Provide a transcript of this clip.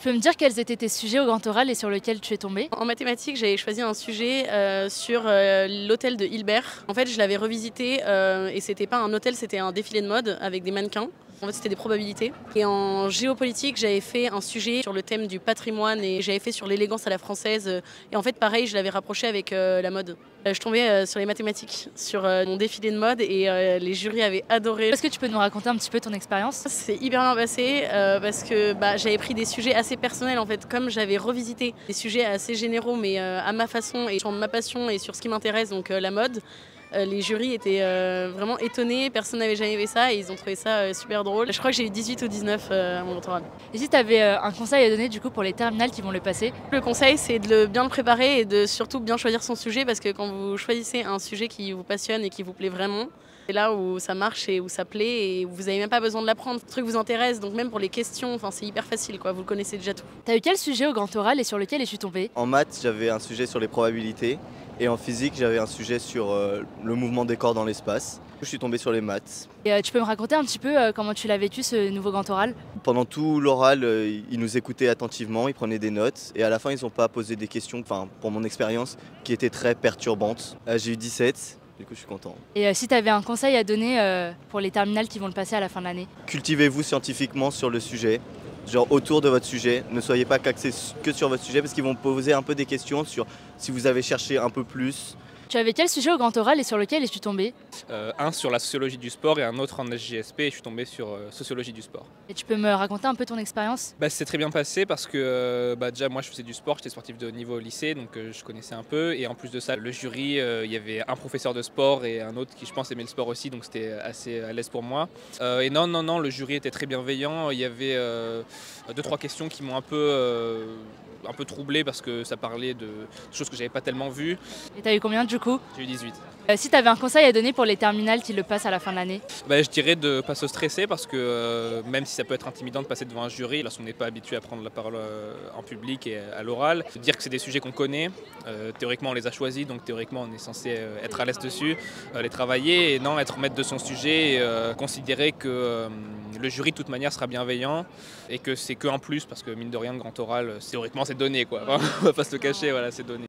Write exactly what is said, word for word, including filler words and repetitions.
peux me dire quels étaient tes sujets au grand oral et sur lesquels tu es tombée? En mathématiques, j'avais choisi un sujet euh, sur euh, l'hôtel de Hilbert. En fait, je l'avais revisité euh, et c'était pas un hôtel, c'était un défilé de mode avec des mannequins. En fait, c'était des probabilités. Et en géopolitique, j'avais fait un sujet sur le thème du patrimoine et j'avais fait sur l'élégance à la française. Et en fait, pareil, je l'avais rapproché avec euh, la mode. Euh, je tombais euh, sur les mathématiques, sur euh, mon défilé de mode et euh, les jurys avaient adoré. Est-ce que tu peux nous raconter un petit peu ton expérience? C'est hyper bien passé euh, parce que bah, j'avais pris des sujets assez personnels en fait, comme j'avais revisité des sujets assez généraux mais euh, à ma façon et sur ma passion et sur ce qui m'intéresse, donc euh, la mode. Euh, les jurys étaient euh, vraiment étonnés, personne n'avait jamais vu ça et ils ont trouvé ça euh, super drôle. Je crois que j'ai eu dix-huit ou dix-neuf euh, à mon doctorat. Et si tu avais euh, un conseil à donner du coup pour les terminales qui vont le passer? Le conseil, c'est de le bien le préparer et de surtout bien choisir son sujet parce que quand vous choisissez un sujet qui vous passionne et qui vous plaît vraiment, c'est là où ça marche et où ça plaît et où vous n'avez même pas besoin de l'apprendre. Le truc vous intéresse, donc même pour les questions, enfin, c'est hyper facile, quoi. Vous le connaissez déjà tout. T'as eu quel sujet au grand oral et sur lequel es-tu tombée? En maths, j'avais un sujet sur les probabilités et en physique, j'avais un sujet sur euh, le mouvement des corps dans l'espace. Je suis tombé sur les maths. Et euh, tu peux me raconter un petit peu euh, comment tu l'as vécu ce nouveau grand oral? Pendant tout l'oral, euh, ils nous écoutaient attentivement, ils prenaient des notes et à la fin, ils n'ont pas posé des questions, enfin pour mon expérience, qui étaient très perturbantes. Euh, j'ai eu dix-sept. Du coup, je suis content. Et euh, si tu avais un conseil à donner euh, pour les terminales qui vont le passer à la fin de l'année? Cultivez-vous scientifiquement sur le sujet, genre autour de votre sujet. Ne soyez pas qu'axés que sur votre sujet parce qu'ils vont poser un peu des questions sur si vous avez cherché un peu plus. Tu avais quel sujet au grand oral et sur lequel es-tu tombée? Euh, un sur la sociologie du sport et un autre en S J S P et je suis tombé sur euh, sociologie du sport. Et tu peux me raconter un peu ton expérience? Bah, c'est très bien passé parce que euh, bah, déjà moi je faisais du sport, j'étais sportif de haut niveau au lycée donc euh, je connaissais un peu et en plus de ça le jury, euh, il y avait un professeur de sport et un autre qui je pense aimait le sport aussi donc c'était assez à l'aise pour moi. Euh, et non non non le jury était très bienveillant, il y avait euh, deux trois questions qui m'ont un peu... Euh, un peu troublé parce que ça parlait de choses que j'avais pas tellement vues. Et t'as eu combien du coup? J'ai eu dix-huit. Euh, si tu avais un conseil à donner pour les terminales qui le passent à la fin de l'année? Bah, je dirais de ne pas se stresser parce que euh, même si ça peut être intimidant de passer devant un jury, lorsqu'on n'est pas habitué à prendre la parole euh, en public et à l'oral, dire que c'est des sujets qu'on connaît, euh, théoriquement on les a choisis, donc théoriquement on est censé euh, être à l'aise dessus, euh, les travailler et non être maître de son sujet et euh, considérer que euh, le jury de toute manière sera bienveillant et que c'est que en plus parce que mine de rien le grand oral, théoriquement c'est donné quoi, on va pas se le cacher, voilà, c'est donné.